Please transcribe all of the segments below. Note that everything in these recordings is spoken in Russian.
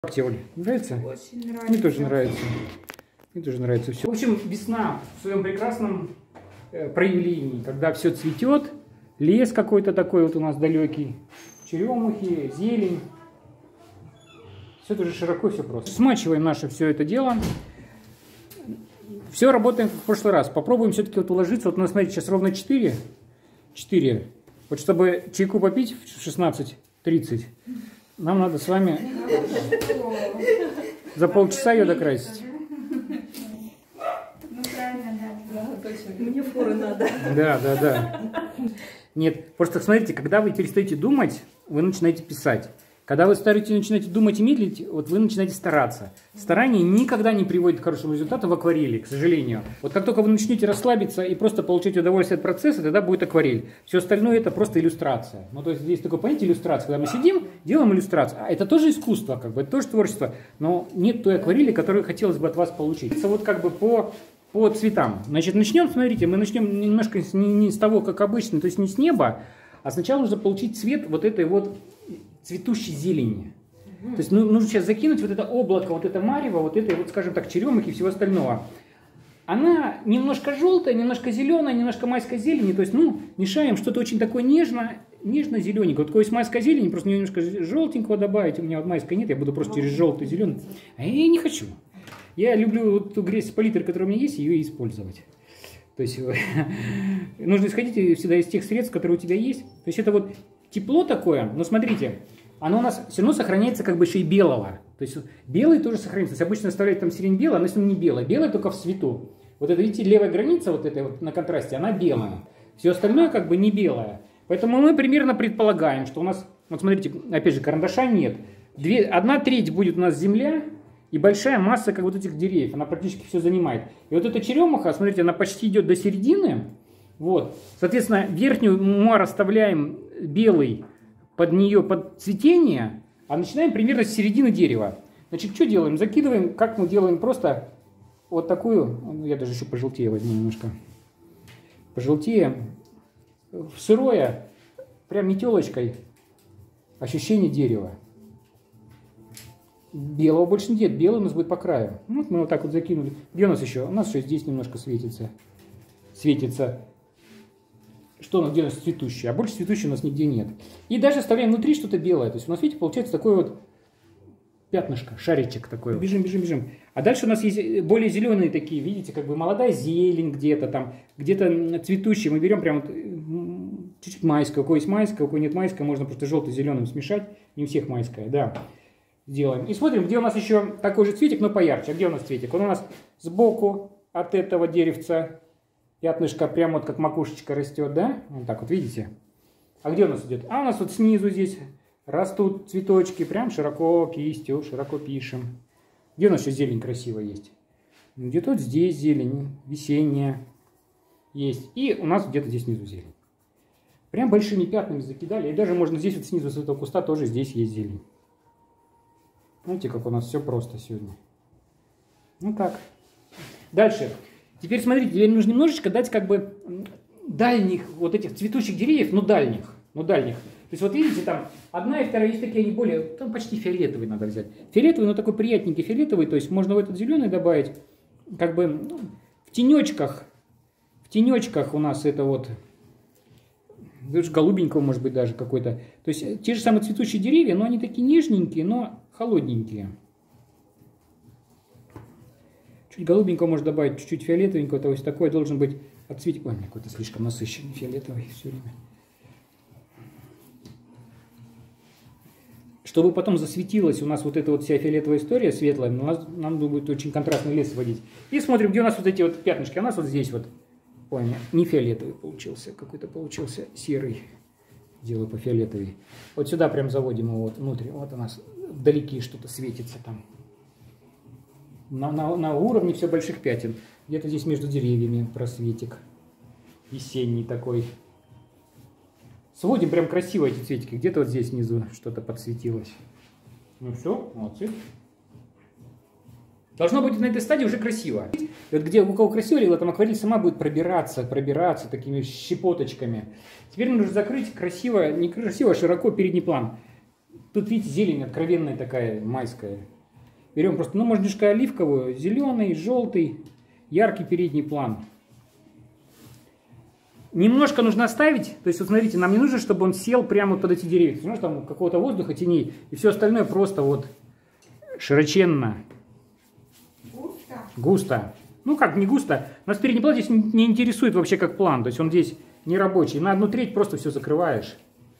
Как тебе, Оль? Нравится? Очень нравится. Мне тоже нравится. Мне тоже нравится все. В общем, весна в своем прекрасном проявлении, когда все цветет, лес какой-то такой вот у нас далекий, черемухи, зелень. Все тоже широко, все просто. Смачиваем наше все это дело. Все работаем как в прошлый раз. Попробуем все-таки вот уложиться. Вот у нас, смотрите, сейчас ровно 4. Вот чтобы чайку попить в 16:30, нам надо с вами за полчаса ее докрасить. Ну правильно, да. Мне форы надо. Да. Нет, просто смотрите, когда вы перестаете думать, вы начинаете писать. Когда вы начинаете думать и медлить, вот вы начинаете стараться. Старание никогда не приводит к хорошему результату в акварели, к сожалению. Вот как только вы начнете расслабиться и просто получать удовольствие от процесса, тогда будет акварель. Все остальное это просто иллюстрация. Ну, то есть здесь такое понятие иллюстрация. Когда мы сидим, делаем иллюстрацию. А это тоже искусство, как бы, это тоже творчество. Но нет той акварели, которую хотелось бы от вас получить. Это вот как бы по цветам. Значит, начнем, смотрите, мы начнем немножко не с того, как обычно, то есть не с неба, а сначала нужно получить цвет вот этой вот цветущей зелени. То есть нужно сейчас закинуть вот это облако, вот это марево, вот этой вот, скажем так, черемухи и всего остального. Она немножко желтая, немножко зеленая, немножко майской зелени. То есть, мешаем что-то очень такое нежно-зелененькое. Вот такое есть майская зелень, просто немножко желтенького добавить. У меня вот майской нет, я буду просто через желтый, зеленый. А я не хочу. Я люблю вот ту грязь палитры, которая у меня есть, ее использовать. То есть, нужно исходить всегда из тех средств, которые у тебя есть. То есть, это вот тепло такое, но смотрите, оно у нас все равно сохраняется как бы еще и белого. То есть белый тоже сохранится. То есть обычно оставляют там сирень белая, она все равно не белая. Белая только в цвету. Вот это, видите, левая граница вот этой вот на контрасте, она белая. Все остальное как бы не белое. Поэтому мы примерно предполагаем, что у нас, вот смотрите, опять же, карандаша нет. 1/3 будет у нас земля и большая масса как вот этих деревьев. Она практически все занимает. И вот эта черемуха, смотрите, она почти идет до середины. Вот. Соответственно, верхнюю мы оставляем белый под нее, под цветение, а начинаем примерно с середины дерева. Значит, что делаем? Закидываем, как мы делаем, просто вот такую, я даже еще пожелтее возьму немножко, пожелтее, в сырое, прям метелочкой, ощущение дерева. Белого больше нет, белый у нас будет по краю. Вот мы вот так вот закинули. Где у нас еще? У нас еще здесь немножко светится. Что у нас, где у нас цветущее, а больше цветущего у нас нигде нет. И даже оставляем внутри что-то белое. То есть у нас, видите, получается такое вот пятнышко, шаричек такой. Бежим. А дальше у нас есть более зеленые такие, видите, как бы молодая зелень где-то там, где-то цветущие. Мы берем прям вот чуть-чуть майское. У кого есть майское, у кого нет майское, можно просто желто-зеленым смешать. Не у всех майское, да. Сделаем. И смотрим, где у нас еще такой же цветик, но поярче. А где у нас цветик? Он у нас сбоку от этого деревца. Пятнышко прямо вот как макушечка растет, да? Вот так вот, видите? А где у нас идет? А у нас вот снизу здесь растут цветочки, прям широко кистью, широко пишем. Где у нас еще зелень красивая есть? Где-то вот здесь зелень, весенняя есть. И у нас где-то здесь снизу зелень. Прям большими пятнами закидали. И даже можно здесь вот снизу с этого куста тоже здесь есть зелень. Видите, как у нас все просто сегодня. Ну так. Дальше. Теперь смотрите, теперь нужно немножечко дать как бы дальних вот этих цветущих деревьев, дальних. То есть вот видите, там одна и вторая, есть такие, они более, там почти фиолетовый надо взять. Фиолетовый, но такой приятненький фиолетовый, то есть можно в этот зеленый добавить, как бы в тенечках у нас это вот, голубенького может быть даже какой-то. То есть те же самые цветущие деревья, но они такие нежненькие, но холодненькие. Чуть голубенького можно добавить, чуть-чуть фиолетовенького, то есть такой должен быть отцветик. Ой, какой-то слишком насыщенный фиолетовый все время. Чтобы потом засветилась у нас вот эта вот вся фиолетовая история светлая, нам будет очень контрастный лес вводить. И смотрим, где у нас вот эти вот пятнышки. А у нас вот здесь вот, ой, не фиолетовый получился, какой-то получился серый. Делаю по фиолетовый. Вот сюда прям заводим его вот внутрь. Вот у нас вдалеке что-то светится там. На уровне все больших пятен. Где-то здесь между деревьями просветик. Весенний такой. Сводим прям красиво эти цветики. Где-то вот здесь внизу что-то подсветилось. Ну все, молодцы. Должно быть на этой стадии уже красиво. И вот где у кого красиво легла, там акварель сама будет пробираться такими щепоточками. Теперь нужно закрыть красиво, не красиво, а широко передний план. Тут, видите, зелень откровенная такая, майская. Берем просто, ну, может, немножко оливковую, зеленый, желтый, яркий передний план. Немножко нужно оставить, то есть, вот смотрите, нам не нужно, чтобы он сел прямо под эти деревья. Нужно там какого-то воздуха, теней, и все остальное просто вот широченно. Густо. Ну как, не густо. Нас передний план здесь не интересует вообще как план. То есть он здесь не рабочий. На 1/3 просто все закрываешь.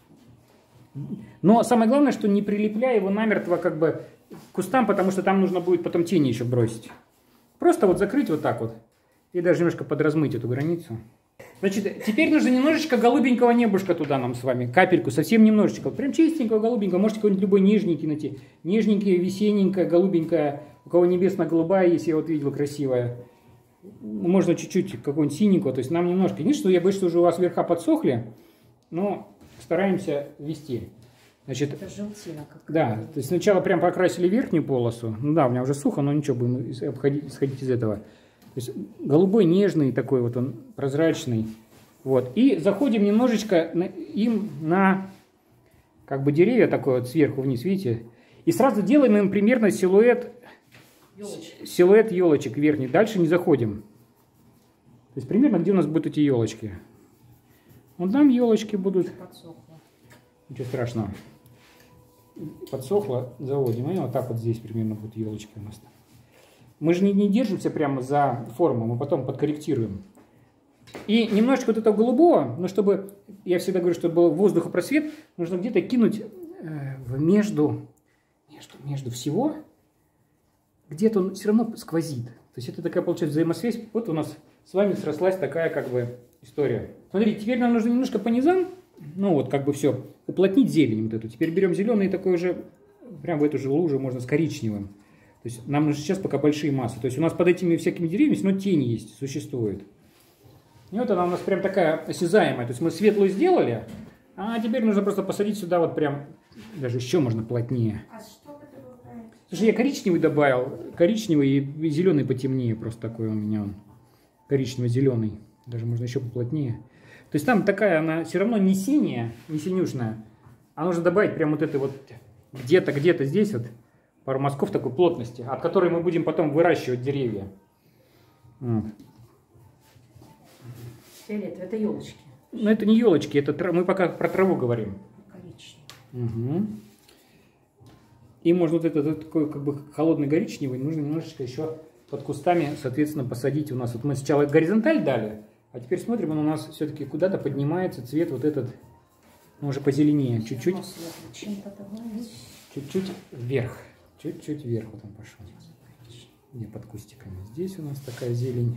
Но самое главное, что не прилепляй его намертво как бы к кустам, потому что там нужно будет потом тени еще бросить. Просто вот закрыть вот так вот. И даже немножко подразмыть эту границу. Значит, теперь нужно немножечко голубенького небушка туда нам с вами. Капельку, совсем немножечко. Прям чистенького, голубенького. Можете какой-нибудь любой нежненький найти. Нежненький, весенненькая, голубенькая. У кого небесно-голубая, если я вот видел, красивая. Можно чуть-чуть какого-нибудь синенького. То есть нам немножко. Единственное, я боюсь, что уже у вас верха подсохли. Но стараемся ввести. Значит, это желтина какая-то. Да, то есть сначала прям покрасили верхнюю полосу. Ну да, у меня уже сухо, но ничего, будем исходить из этого. То есть голубой, нежный такой вот он, прозрачный. Вот. И заходим немножечко им на как бы деревья такой вот сверху вниз, видите? И сразу делаем им примерно силуэт елочек верхний. Дальше не заходим. То есть примерно где у нас будут эти елочки. Вот там елочки будут. Подсохло. Ничего страшного. Подсохло, заводим. И вот так вот здесь примерно будут елочки у нас. Мы же не держимся прямо за форму, мы потом подкорректируем. И немножечко вот этого голубого, но чтобы, я всегда говорю, чтобы был воздухопросвет, нужно где-то кинуть между всего, где-то он все равно сквозит. То есть это такая получается взаимосвязь. Вот у нас с вами срослась такая как бы история. Смотрите, теперь нам нужно немножко по низам, ну вот как бы все, уплотнить зелень вот эту. Теперь берем зеленый такой уже, прям в эту же лужу можно с коричневым. То есть нам нужно сейчас пока большие массы. То есть у нас под этими всякими деревьями, но тени есть, существует. И вот она у нас прям такая осязаемая. То есть мы светлую сделали, а теперь нужно просто посадить сюда вот прям, даже еще можно плотнее. А что вы добавляете? Слушай, я коричневый добавил, коричневый и зеленый потемнее, просто такой у меня он. Коричнево-зеленый, даже можно еще поплотнее. То есть там такая, она все равно не синяя, не синюшная, а нужно добавить прям вот это вот где-то здесь вот. Пару мазков такой плотности, от которой мы будем потом выращивать деревья. Вот. Фиолетовые, это елочки. Но это не елочки, это мы пока про траву говорим. Коричневый. Угу. И можно вот этот такой как бы холодный коричневый, нужно немножечко еще под кустами, соответственно, посадить. У нас вот мы сначала горизонталь дали, а теперь смотрим, он у нас все-таки куда-то поднимается цвет вот этот, ну, уже позеленее, чуть-чуть. Чуть-чуть вверх. Чуть-чуть вверх вот он пошел. Не под кустиками. Здесь у нас такая зелень.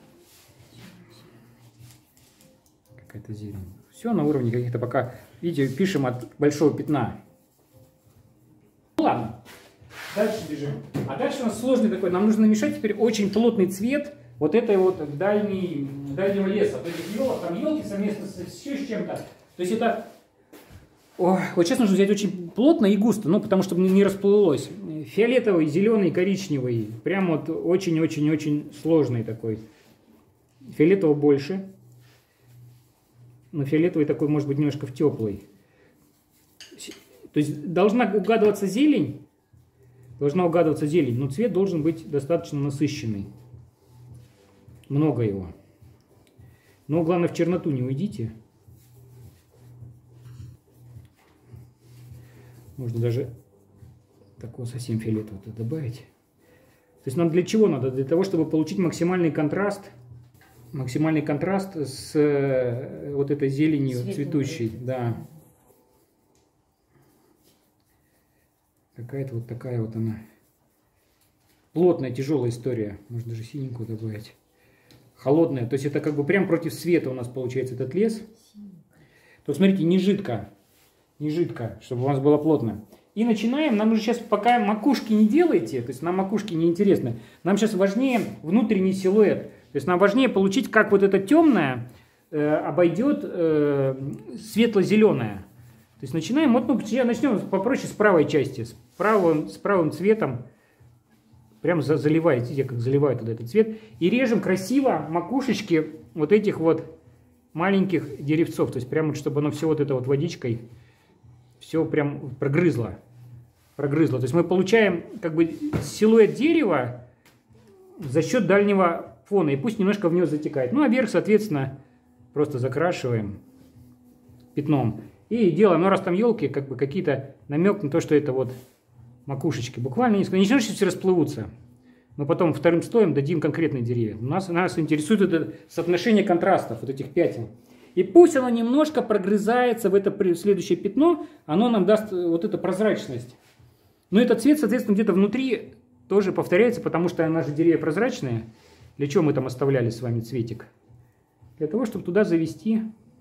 Какая-то зелень. Все на уровне каких-то пока, видите, пишем от большого пятна. Ну ладно. Дальше бежим. А дальше у нас сложный такой. Нам нужно намешать теперь очень плотный цвет вот этой вот дальнего леса. То есть елок, там елки совместно еще с чем-то. То есть это... Ой, вот сейчас нужно взять очень плотно и густо, ну, потому что не расплылось. Фиолетовый, зеленый, коричневый. Прям вот очень-очень-очень сложный такой. Фиолетового больше. Но фиолетовый такой может быть немножко в теплый. То есть должна угадываться зелень. Но цвет должен быть достаточно насыщенный. Много его. Но главное в черноту не уйдите. Можно даже такого совсем фиолетового добавить. То есть нам для чего надо? Для того, чтобы получить максимальный контраст с вот этой зеленью цветущей. Да. Какая-то вот такая вот она. Плотная, тяжелая история. Можно даже синенькую добавить. Холодная. То есть это как бы прям против света у нас получается этот лес. То смотрите, не жидко, чтобы у вас было плотно. И начинаем, нам уже сейчас пока макушки не делайте, то есть нам макушки не интересны. Нам сейчас важнее внутренний силуэт. То есть нам важнее получить, как вот это темное обойдет светло-зеленое. То есть начинаем, вот, ну, начнем попроще с правой части, с правым цветом. Прям заливаете, видите, как заливаю туда этот цвет. И режем красиво макушечки вот этих вот маленьких деревцов. То есть прямо, чтобы оно все вот это вот водичкой все прям прогрызло. прогрызло. То есть мы получаем как бы силуэт дерева за счет дальнего фона. И пусть немножко в него затекает. Ну а верх, соответственно, просто закрашиваем пятном. И делаем, ну раз там елки, как бы какие-то намек на то, что это вот макушечки. Буквально несколько. Не значит, что все расплывутся. Мы потом вторым слоем дадим конкретные деревья. Нас интересует это соотношение контрастов, вот этих пятен. И пусть оно немножко прогрызается в это следующее пятно, оно нам даст вот эту прозрачность. Но этот цвет, соответственно, где-то внутри тоже повторяется, потому что наши деревья прозрачные. Для чего мы там оставляли с вами цветик? Для того, чтобы туда завести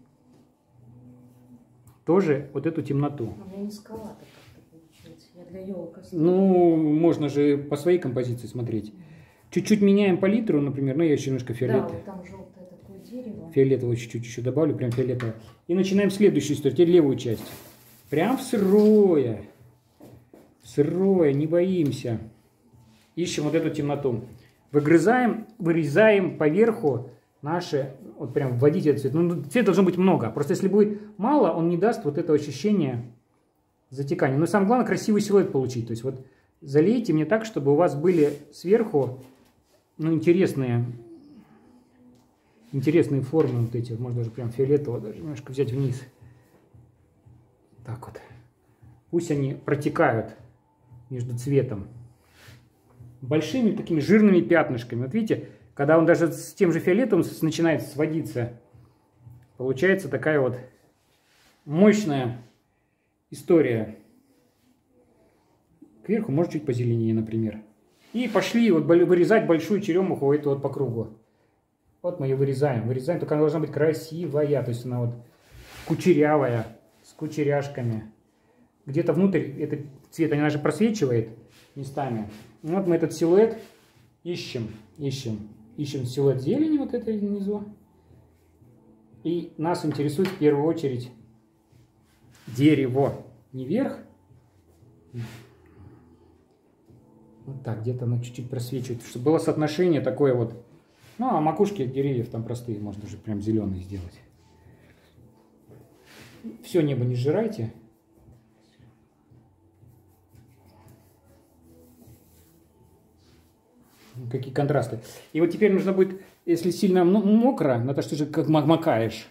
тоже вот эту темноту. У меня низковато как-то получается. Я для елок оставлю. Ну, можно же по своей композиции смотреть. Чуть-чуть меняем палитру, например, ну я еще немножко Да, фиолетовый. вот там желтое такое дерево. Фиолетового чуть-чуть еще добавлю, прям фиолетовое. И начинаем следующую историю, теперь левую часть. Прям в сырое. В сырое, не боимся. Ищем вот эту темноту. Выгрызаем, вырезаем поверху наши, вот прям вводите этот цвет. Ну, цвет должно быть много. Просто если будет мало, он не даст вот этого ощущения затекания. Но самое главное, красивый силуэт получить. То есть вот залейте мне так, чтобы у вас были сверху, ну, интересные формы вот эти. Можно даже прям фиолетово даже немножко взять вниз. Так вот. Пусть они протекают между цветом. Большими такими жирными пятнышками. Вот видите, когда он даже с тем же фиолетовым начинает сводиться, получается такая вот мощная история. Кверху может чуть позеленее, например. И пошли вот вырезать большую черемуху эту вот по кругу. Вот мы ее вырезаем. Вырезаем, только она должна быть красивая. То есть она вот кучерявая, с кучеряшками. Где-то внутрь этот цвет, она же просвечивает местами. Вот мы этот силуэт ищем. Ищем силуэт зелени вот этой внизу. И нас интересует в первую очередь дерево. Не верх. Вот так, где-то оно чуть-чуть просвечивает. Чтобы было соотношение такое вот. Ну, а макушки деревьев там простые. Можно даже прям зеленые сделать. Все небо не сжирайте. Какие контрасты. И вот теперь нужно будет, если сильно мокро, Наташа, ты же как макаешь.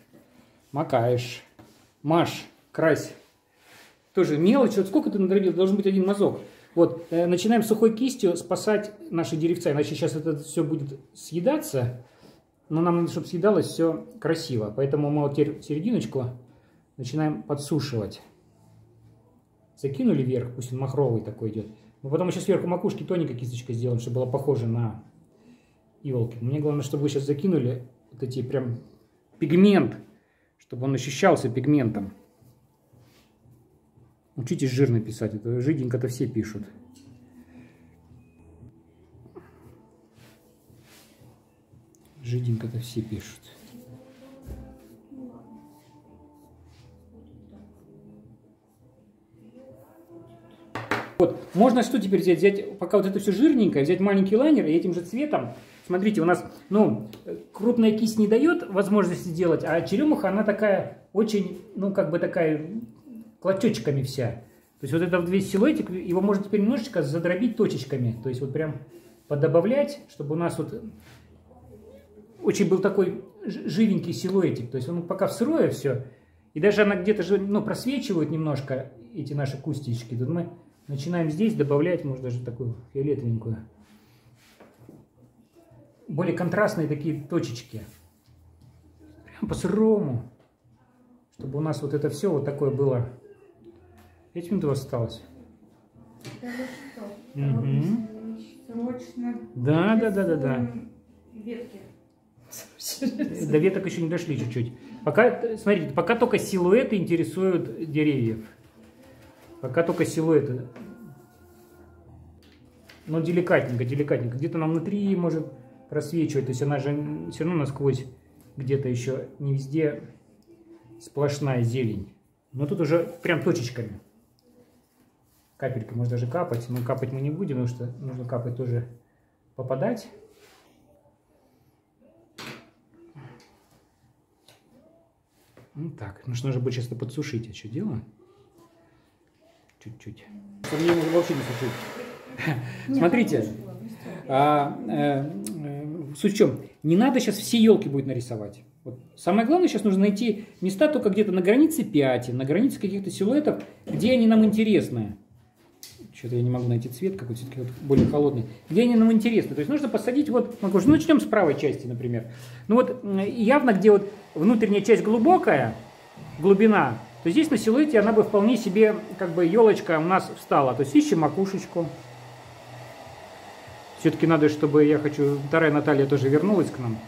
Маш, крась. Тоже мелочь. Вот сколько ты надробил? Должен быть один мазок. Вот, начинаем сухой кистью спасать наши деревца. Иначе сейчас это все будет съедаться. Но нам надо, чтобы съедалось все красиво. Поэтому мы вот теперь серединочку начинаем подсушивать. Закинули вверх, пусть он махровый такой идет. Но потом еще сверху макушки тоненькой кисточкой сделаем, чтобы было похоже на иголки. Мне главное, чтобы вы сейчас закинули вот эти прям пигмент, чтобы он ощущался пигментом. Учитесь жирно писать, это жиденько-то все пишут. Жиденько-то все пишут. Вот, можно что теперь взять, пока вот это все жирненькое, взять маленький лайнер и этим же цветом, смотрите, у нас, ну, крупная кисть не дает возможности делать, а черемуха, она такая, очень, ну, как бы такая, клочочками вся. То есть вот этот весь силуэтик, его можно теперь немножечко задробить точечками, то есть вот прям подобавлять, чтобы у нас вот очень был такой живенький силуэтик, то есть он пока в сырое все, и даже она где-то же, ну, просвечивает немножко эти наши кустички, тут мы начинаем здесь добавлять, может, даже такую фиолетовенькую. Более контрастные такие точечки. Прям по-сырому. Чтобы у нас вот это все вот такое было. 5 минут у вас осталось. Срочно. Да. Ветки. До веток еще не дошли чуть-чуть. Пока, смотрите, пока только силуэты интересуют деревьев. Пока только силуэты. Но деликатненько. Где-то нам внутри может просвечивать. То есть она же все равно насквозь где-то еще не везде сплошная зелень. Но тут уже прям точечками. Капелькой можно даже капать. Но капать мы не будем, потому что нужно капать тоже попадать. Ну так, нужно же будет сейчас это подсушить. Я что делаю? чуть-чуть. Мне вообще не сушить. Смотрите, суть в чем? Не надо сейчас все елки будет нарисовать. Вот. Самое главное, сейчас нужно найти места только где-то на границе пятен, на границе каких-то силуэтов, где они нам интересны. Что-то я не могу найти цвет какой-то, все-таки вот более холодный. Где они нам интересны. То есть нужно посадить, вот, ну, начнем с правой части, например. Ну вот явно, где вот внутренняя часть глубокая, глубина, то здесь на силуэте она бы вполне себе, как бы, елочка у нас встала. То есть ищем макушечку. Все-таки надо, чтобы, я хочу, вторая Наталья тоже вернулась к нам.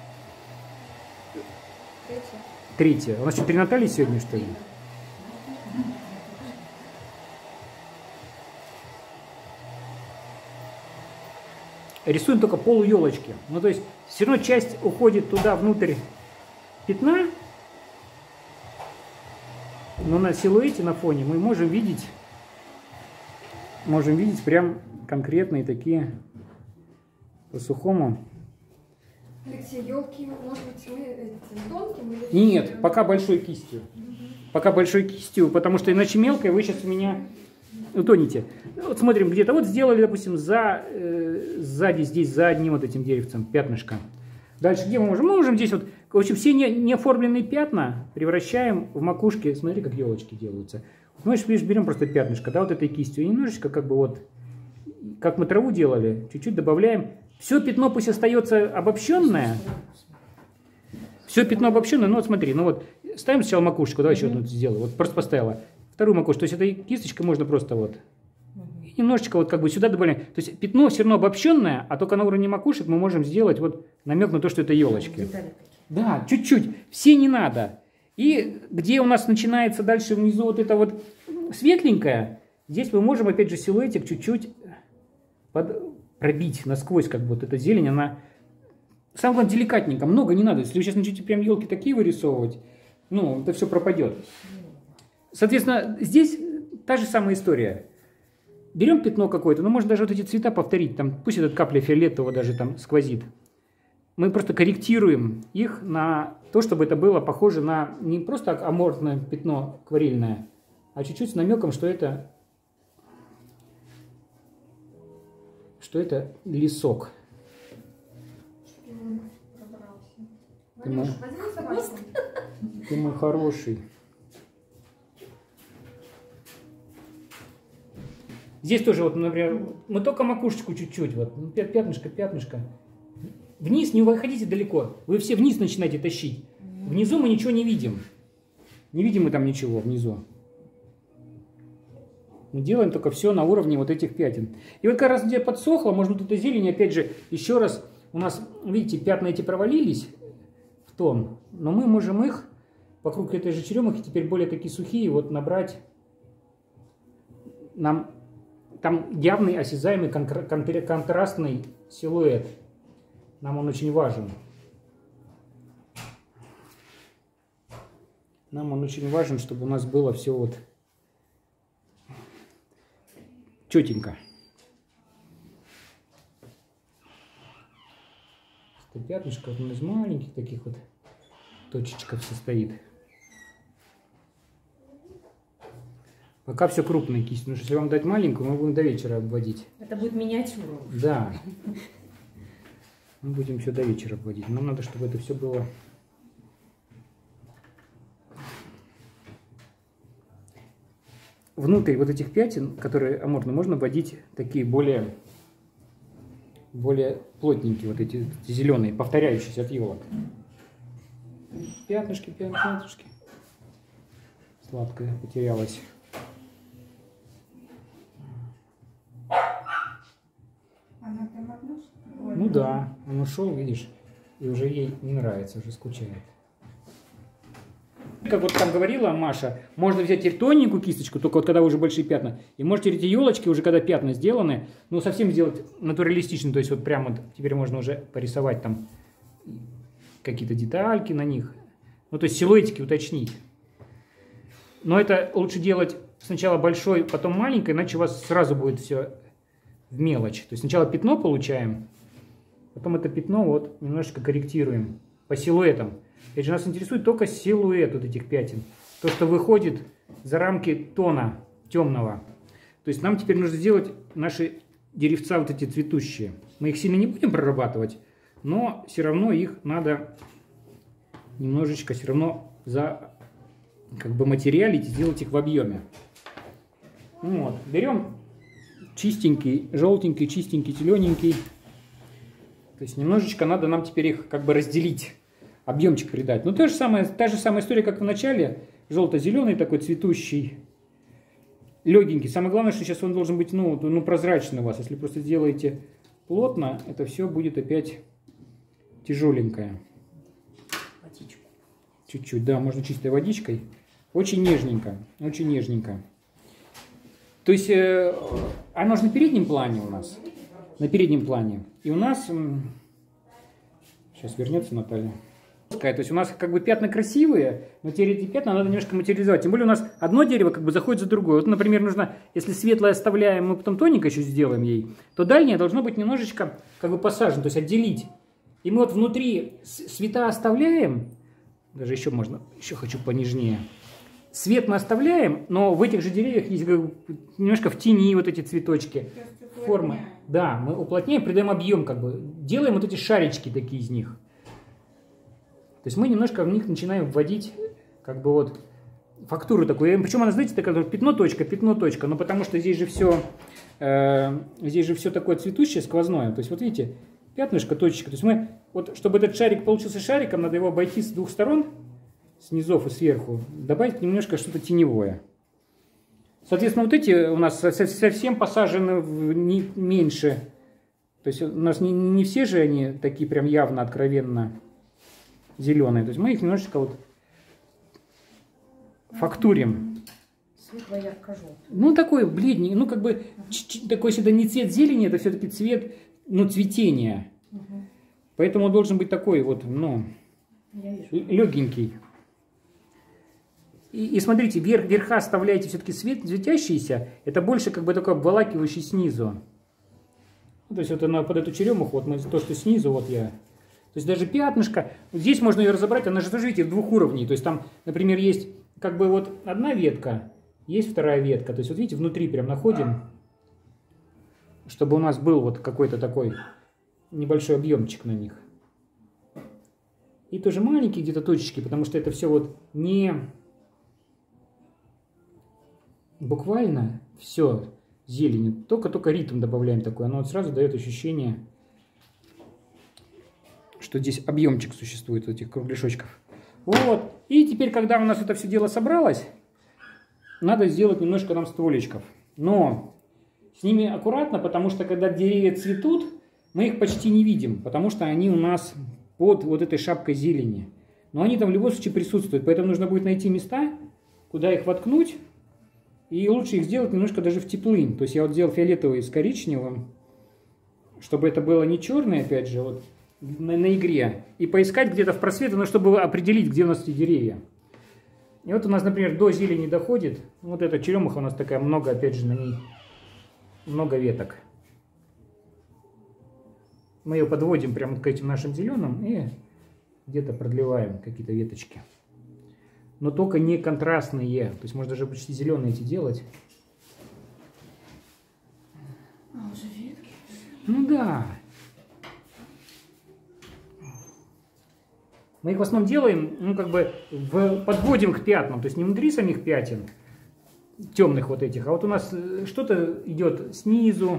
Третья. У нас что, 3 Натальи сегодня, что ли? Рисуем только пол елочки. Ну, то есть, все равно часть уходит туда, внутрь пятна. Но на силуэте, на фоне мы можем видеть прям конкретные такие по сухому. Алексей, елки, может быть, мы тонким или... Нет, пока большой кистью. Пока большой кистью, потому что иначе мелкая вы сейчас у меня утонете. Вот смотрим, где-то вот сделали, допустим, сзади, здесь, за одним вот этим деревцем пятнышко. Дальше где мы можем? Мы можем здесь вот, в общем, все не оформленные пятна превращаем в макушки. Смотри, как елочки делаются. Мы же берем просто пятнышко, да, вот этой кистью, и немножечко, как бы вот, как мы траву делали, чуть-чуть добавляем. Все пятно пусть остается обобщенное. Все пятно обобщенное. Ну вот смотри, ну вот ставим сначала макушечку, давай еще одну сделаю. Вот просто поставила. Вторую макушку. То есть этой кисточкой можно просто вот. И немножечко вот как бы сюда добавляем. То есть пятно все равно обобщенное, а только на уровне макушек мы можем сделать вот намек на то, что это елочки. Да, чуть-чуть. Все не надо. И где у нас начинается дальше внизу вот это вот светленькое, здесь мы можем опять же силуэтик чуть-чуть пробить насквозь, как бы вот эта зелень, она... Самое главное, деликатненько, много не надо. Если вы сейчас начнете прям елки такие вырисовывать, ну, это все пропадет. Соответственно, здесь та же самая история. Берем пятно какое-то, ну, можно даже вот эти цвета повторить, там, пусть эта капля фиолетового даже там сквозит. Мы просто корректируем их на то, чтобы это было похоже на не просто аморфное пятно акварельное, а чуть-чуть с намеком, что это лесок. Ты мой хороший. Здесь тоже, вот, например, мы только макушечку чуть-чуть, вот, пятнышко. Вниз не выходите далеко. Вы все вниз начинаете тащить. Внизу мы ничего не видим. Не видим мы там ничего внизу. Мы делаем только все на уровне вот этих пятен. И вот как раз где подсохло, может быть, эта зелень, опять же, еще раз, у нас, видите, пятна эти провалились в тон, но мы можем их вокруг этой же черемухи, теперь более такие сухие, вот набрать. Нам там явный, осязаемый, контрастный силуэт. Нам он очень важен. Нам он очень важен, чтобы у нас было все вот четенько. Это пятнышко вот из маленьких таких вот точечков состоит. Пока все крупная кисть. Потому что если вам дать маленькую, мы будем до вечера обводить. Это будет миниатюра. Да. Мы будем все до вечера обводить. Нам надо, чтобы это все было... Внутрь вот этих пятен, которые аморфны, можно вводить такие более плотненькие, вот эти зеленые, повторяющиеся от елок. Пятнышки. Сладкое потерялось. Она там одна? Ну да, он ушел, видишь, и уже ей не нравится, уже скучает. Как вот там говорила Маша, можно взять теперь тоненькую кисточку, только вот когда уже большие пятна, и можете эти елочки уже, когда пятна сделаны, ну совсем сделать натуралистично, то есть вот прямо вот теперь можно уже порисовать там какие-то детальки на них, ну то есть силуэтики уточнить. Но это лучше делать сначала большой, потом маленькой, иначе у вас сразу будет все в мелочь. То есть сначала пятно получаем, потом это пятно вот немножечко корректируем по силуэтам. Опять же, нас интересует только силуэт вот этих пятен. То, что выходит за рамки тона темного. То есть нам теперь нужно сделать наши деревца вот эти цветущие. Мы их сильно не будем прорабатывать, но все равно их надо немножечко все равно материалить и сделать их в объеме. Вот. Берем чистенький, желтенький, чистенький, зелененький. То есть немножечко надо нам теперь их разделить, объемчик придать. Но та же самая история, как в начале. Желто-зеленый такой цветущий, легенький. Самое главное, что сейчас он должен быть прозрачный у вас. Если просто сделаете плотно, это все будет опять тяжеленькое. Водичку. Чуть-чуть, да, можно чистой водичкой. Очень нежненько, очень нежненько. То есть оно же на переднем плане у нас. На переднем плане. И у нас... Сейчас вернется Наталья. То есть у нас пятна красивые, но теперь эти пятна надо немножко материализовать. Тем более у нас одно дерево заходит за другое. Вот, например, нужно, если светлое оставляем, мы потом тоненько еще сделаем ей, то дальнее должно быть немножечко посажено, то есть отделить. И мы вот внутри цвета оставляем, даже еще можно, еще хочу понежнее. Свет мы оставляем, но в этих же деревьях есть немножко в тени вот эти цветочки. Формы. Да, мы уплотняем, придаем объем, делаем вот эти шарички такие из них. То есть мы немножко в них начинаем вводить фактуру такую. Причем она, знаете, такая пятно, точка, но потому что здесь же все такое цветущее, сквозное. То есть вот видите, пятнышко, точечка. То есть мы, чтобы этот шарик получился шариком, надо его обойти с двух сторон, с низов и сверху, добавить немножко что-то теневое. Соответственно, вот эти у нас совсем посажены меньше. То есть у нас не все же они такие прям явно, откровенно зеленые. То есть мы их немножечко фактурим. Светло-ярко-желтый. Такой бледный, такой сюда не цвет зелени, это все-таки цвет, цветения. Угу. Поэтому он должен быть такой легенький. И смотрите, верха оставляете все-таки светящиеся, это больше такой обволакивающий снизу. То есть она под эту черемуху, то, что снизу, То есть даже пятнышко, здесь можно ее разобрать, она же тоже, видите, в двух уровней. То есть там, например, есть одна ветка, есть вторая ветка. То есть вот видите, внутри прям находим, чтобы у нас был какой-то такой небольшой объемчик на них. И тоже маленькие где-то точечки, потому что это все не буквально все зеленью, только ритм добавляем такой. Оно сразу дает ощущение, что здесь объемчик существует у этих кругляшочков. Вот. И теперь, когда у нас это все дело собралось, надо сделать немножко нам стволечков. Но с ними аккуратно, потому что когда деревья цветут, мы их почти не видим, потому что они у нас под этой шапкой зелени. Но они там в любом случае присутствуют, поэтому нужно будет найти места, куда их воткнуть. И лучше их сделать немножко даже в теплынь. То есть я сделал фиолетовый с коричневым, чтобы это было не черное, опять же, на игре. И поискать где-то в просветы, чтобы определить, где у нас эти деревья. И у нас, например, до зелени доходит. Вот эта черемуха у нас такая, много, опять же, на ней много веток. Мы ее подводим прямо к этим нашим зеленым и где-то продлеваем какие-то веточки. Но только не контрастные. То есть можно даже почти зеленые эти делать. Уже ветки? Да. Мы их в основном делаем, подводим к пятнам. То есть не внутри самих пятен, темных этих, а у нас что-то идет снизу,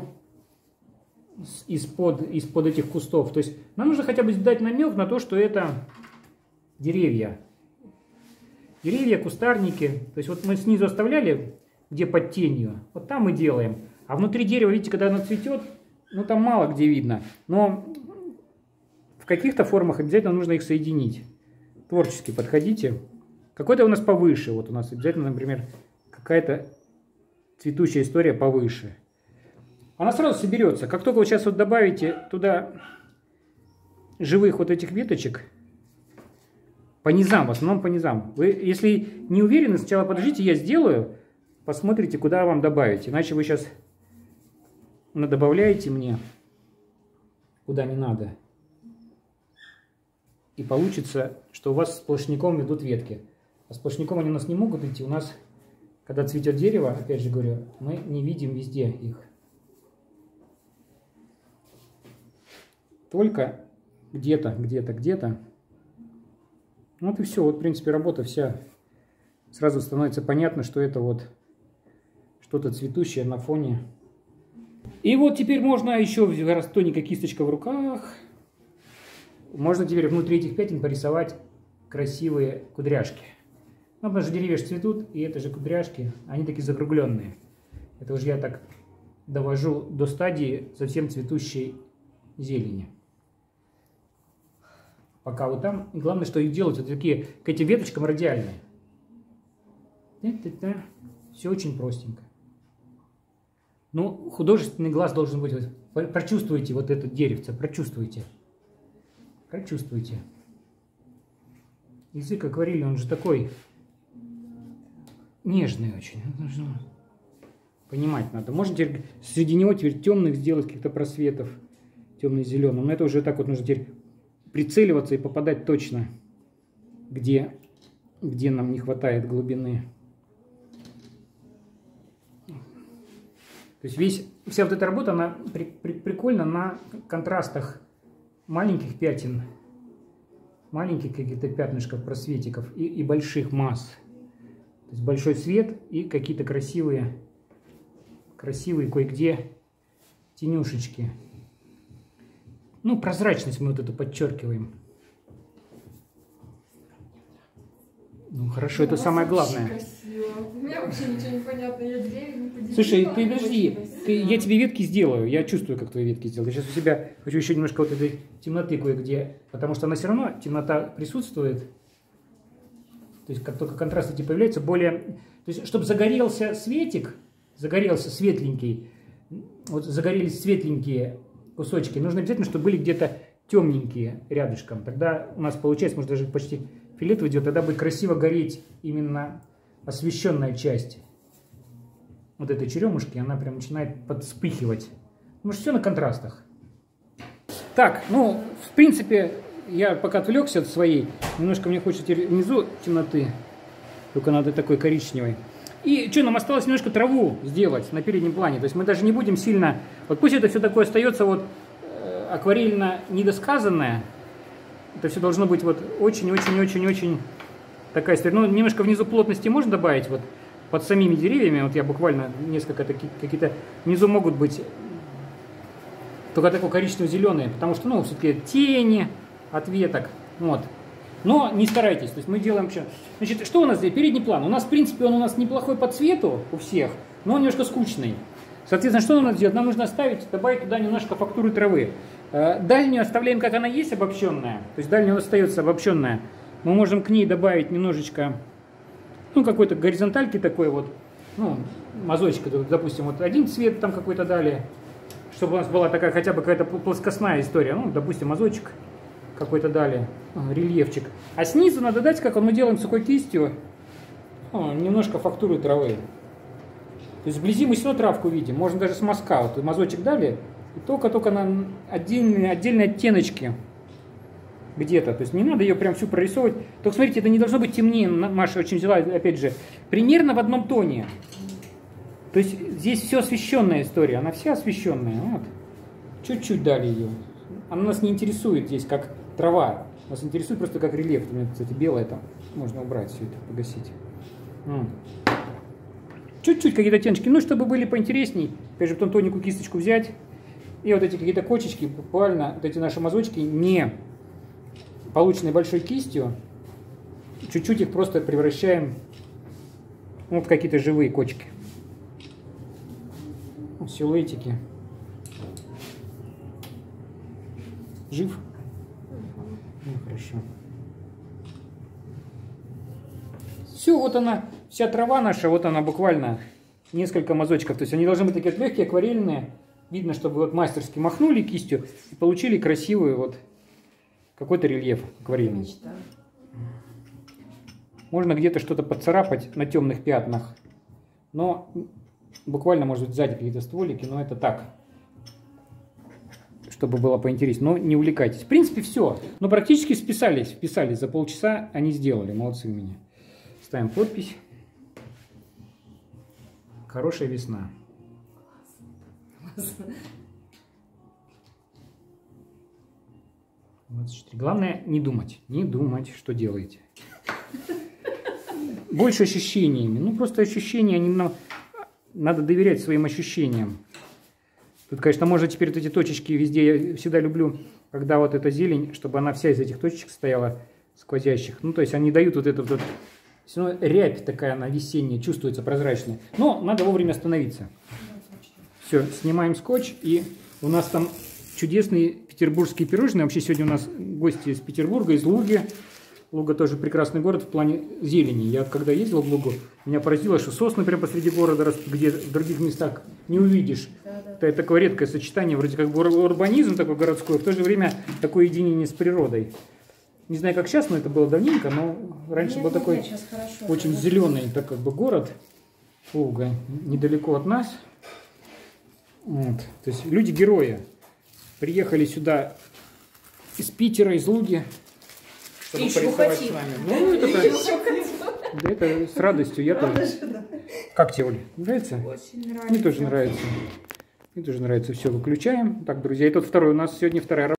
из-под этих кустов. То есть нам нужно хотя бы дать намек на то, что это деревья. Деревья, кустарники. То есть мы снизу оставляли, где под тенью. Там мы делаем. А внутри дерева, видите, когда оно цветет, там мало где видно. Но в каких-то формах обязательно нужно их соединить. Творчески подходите. Какой-то у нас повыше. У нас обязательно, например, какая-то цветущая история повыше. Она сразу соберется. Как только вы сейчас добавите туда живых этих веточек, по низам, в основном по низам. Вы, если не уверены, сначала подождите, я сделаю, посмотрите, куда вам добавить. Иначе вы сейчас добавляете мне, куда не надо. И получится, что у вас сплошняком идут ветки. А сплошняком они у нас не могут идти. У нас когда цветет дерево, опять же говорю, мы не видим везде их. Только где-то, где-то, где-то. Вот и все. Вот, в принципе, работа вся. Сразу становится понятно, что это вот что-то цветущее на фоне. И вот теперь можно еще, раз тоненькая кисточка в руках, можно теперь внутри этих пятен порисовать красивые кудряшки. Ну, потому что деревья же цветут, и это же кудряшки, они такие закругленные. Это уже я так довожу до стадии совсем цветущей зелени. Пока вот там, и главное, что их делать, вот такие к этим веточкам радиальные. Все очень простенько. Ну, художественный глаз должен быть. Вот, прочувствуйте вот это деревце, прочувствуйте. Прочувствуйте. Язык акварели, он же такой нежный очень. Понимать надо. Можно теперь среди него теперь темных сделать каких-то просветов, темно-зеленым. Но это уже так вот нужно теперь прицеливаться и попадать точно, где нам не хватает глубины. То есть вся вот эта работа, она прикольна на контрастах маленьких пятен, маленьких каких-то пятнышков, просветиков и больших масс. То есть большой свет и какие-то красивые кое-где тенюшечки. Ну, прозрачность мы вот эту подчеркиваем. Ну, хорошо, это самое главное. Красиво. У меня вообще ничего не понятно, я деревья не поделила. Слушай, ты подожди, я тебе ветки сделаю, я чувствую, как твои ветки сделаю. Я сейчас у себя хочу еще немножко вот этой темноты кое-где, потому что она все равно, темнота присутствует. То есть, как только контраст эти появляется, более... То есть, чтобы загорелся светик, загорелся светленький, вот загорелись светленькие кусочки, нужно обязательно, чтобы были где-то темненькие рядышком. Тогда у нас получается, может, даже почти фиолетовый идет, тогда будет красиво гореть именно освещенная часть вот этой черемушки, она прям начинает подспыхивать. Потому что все на контрастах. Так, ну, в принципе, я пока отвлекся от своей, немножко мне хочется внизу темноты, только надо такой коричневой. И что, нам осталось немножко траву сделать на переднем плане, то есть мы даже не будем сильно, вот пусть это все такое остается вот акварельно недосказанное, это все должно быть вот очень-очень-очень-очень такая история. Ну, немножко внизу плотности можно добавить, вот под самими деревьями, вот я буквально несколько таких, какие-то, внизу могут быть только такой коричнево-зеленые, потому что, ну, все-таки тени от веток, вот. Но не старайтесь, то есть мы делаем что? Значит, что у нас здесь? Передний план. У нас, в принципе, он у нас неплохой по цвету у всех, но он немножко скучный. Соответственно, что нам надо сделать? Нам нужно добавить туда немножко фактуры травы. Дальнюю оставляем, как она есть, обобщенная. То есть дальняя у нас остается обобщенная. Мы можем к ней добавить немножечко, ну, какой-то горизонтальки такой вот, ну, мазочка, допустим, вот один цвет там какой-то дали, чтобы у нас была такая хотя бы какая-то плоскостная история. Ну, допустим, мазочек какой-то дали, рельефчик. А снизу надо дать, как мы делаем сухой кистью, немножко фактуры травы. То есть вблизи мы все равно травку видим. Можно даже с мазка. Вот мазочек дали, и только на отдельные оттеночки где-то. То есть не надо ее прям всю прорисовывать. Только смотрите, это не должно быть темнее. Маша очень взяла, опять же, примерно в одном тоне. То есть здесь все освещенная история. Она вся освещенная. Вот. Чуть-чуть дали ее. Она нас не интересует здесь как трава. Нас интересует просто как рельеф. У меня, кстати, белое там. Можно убрать все это, погасить. Чуть-чуть какие-то оттеночки. Ну, чтобы были поинтересней. Опять же, потом тоненькую кисточку взять. И вот эти какие-то кочечки, буквально, вот эти наши мазочки, не полученные большой кистью, чуть-чуть их просто превращаем вот в какие-то живые кочки. Силуэтики. Жив? Ну, хорошо. Все, вот она, вся трава наша, вот она буквально несколько мазочков. То есть они должны быть такие легкие, акварельные. Видно, чтобы вот мастерски махнули кистью и получили красивый вот какой-то рельеф акварельный. Мечта. Можно где-то что-то поцарапать на темных пятнах, но буквально, может быть, сзади какие-то стволики, но это так, чтобы было поинтереснее. Но не увлекайтесь. В принципе, все. Но практически вписались за полчаса, они сделали. Молодцы у меня. Ставим подпись. Хорошая весна. 24. Главное не думать. Не думать, что делаете. Больше ощущениями. Ну, просто ощущения, надо доверять своим ощущениям. Тут, конечно, можно теперь вот эти точечки везде. Я всегда люблю, когда вот эта зелень, чтобы она вся из этих точек стояла, сквозящих. Ну, то есть они дают вот это вот. Все равно рябь такая, она весенняя, чувствуется прозрачная. Но надо вовремя остановиться. Все, снимаем скотч. И у нас там чудесные петербургские пирожные. Вообще сегодня у нас гости из Петербурга, из Луги. Луга тоже прекрасный город в плане зелени. Я когда ездил в Лугу, меня поразило, что сосны прямо посреди города растут, где в других местах не увидишь. Это такое редкое сочетание, вроде как бы урбанизм такой городской, в то же время такое единение с природой. Не знаю, как сейчас, но это было давненько, но раньше был такой очень зеленый так как бы город. Луга, недалеко от нас. Вот. То есть люди-герои приехали сюда из Питера, из Луги, чтобы порисовать с нами. Ну, это с радостью, я тоже. Как тебе, Оля? Нравится? Очень нравится. Мне тоже нравится. Мне тоже нравится. Все, выключаем. Так, друзья, и тут второй у нас сегодня вторая работа.